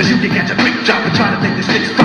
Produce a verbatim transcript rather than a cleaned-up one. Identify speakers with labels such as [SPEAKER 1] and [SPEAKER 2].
[SPEAKER 1] Cause you can catch a quick job and try to think this shit's